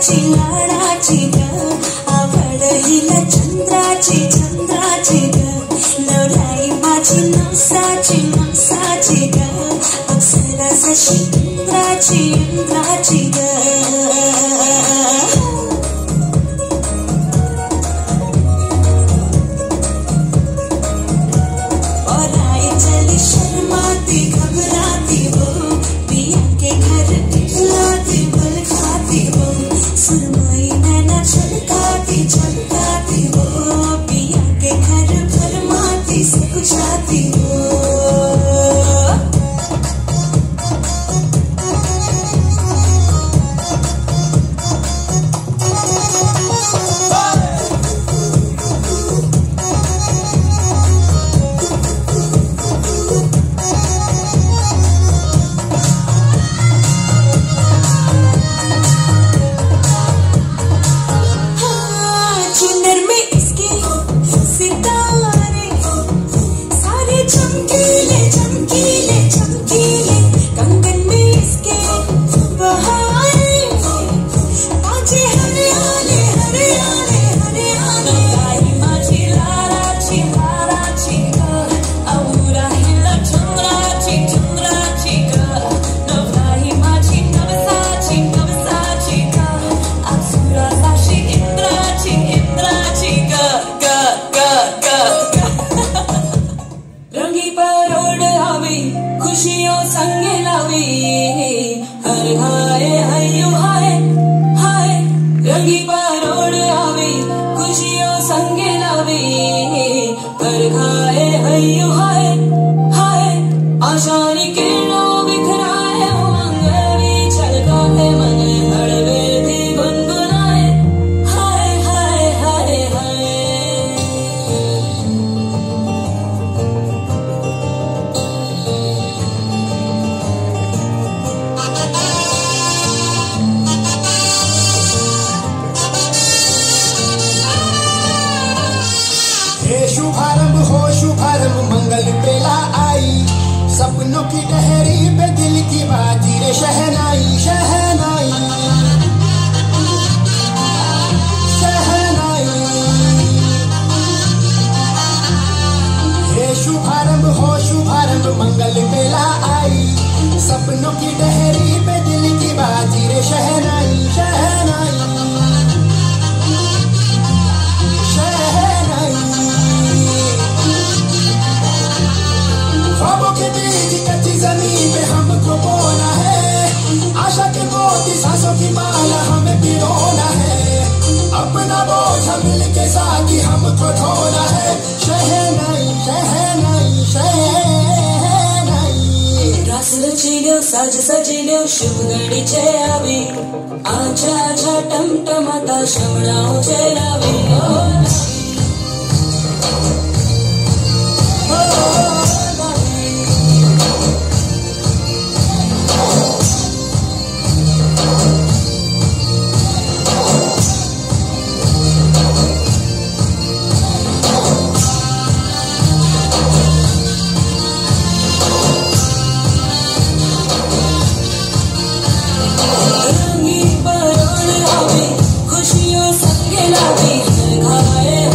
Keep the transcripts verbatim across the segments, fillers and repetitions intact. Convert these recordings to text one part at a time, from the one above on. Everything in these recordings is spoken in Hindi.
लाडाची लाडाची ग आवडीला चंद्राची चंद्राची ग नवराई माझी नवसाची नवसाची ग अप्सराची इंद्राची इंद्राची ग खुशियों संग लावी हर हाय हयो हाय हाय रंगी परोड़ आवे खुशियों संग लावी हर हाय हयो हाय हाय आशानी किरणों बिखराए उमंग भी छलकाते मन हड़बे थी गुनगुनाए हाय हाय हाय हाय शुभारंभ हो शुभारंभ मंगल बेला आई सपनों की डहरी पे दिल की बाजी रे शहनाई शहनाई शहनाई हे शुभारंभ हो शुभारंभ मंगल बेला आई सपनों की डहरी पे दिल की बाजी रे शहनाई शहनाई ख्वाबों के बीच कच्ची जमीन पे हमको बोना है आशा के मोती सांसों की माला हमें पिरोना है अपना बोझ मिल के साथ ही हमको ढोना है शहनाई शहनाई शहनाई रास रचिलो साज सजिलो शुभ घड़ी छे आवी आजा आजा टमटमाता शमणाओ चलावी खुशियों संग लावी हर घाए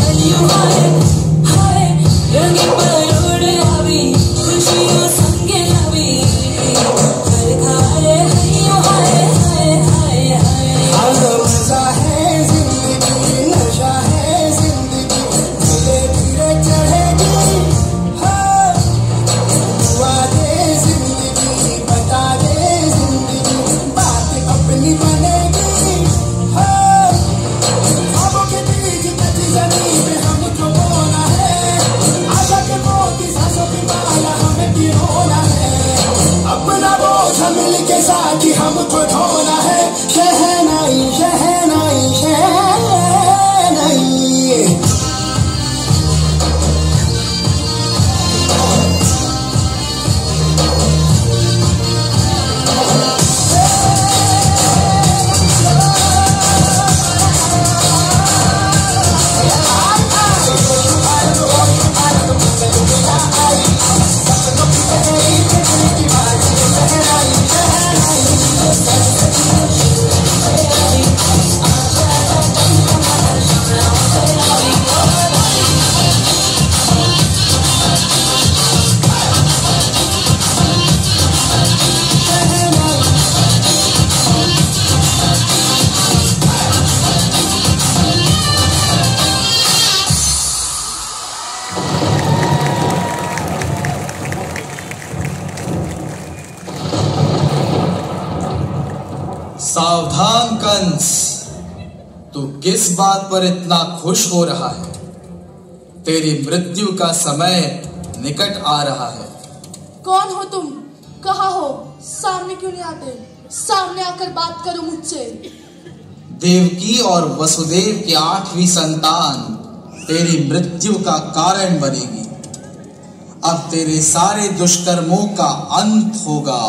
सावधान कंस, तू किस बात पर इतना खुश हो रहा है? तेरी मृत्यु का समय निकट आ रहा है। कौन हो तुम? कहाँ हो? सामने क्यों नहीं आते? सामने आकर बात करो मुझसे। देवकी और वसुदेव की आठवीं संतान तेरी मृत्यु का कारण बनेगी। अब तेरे सारे दुष्कर्मों का अंत होगा।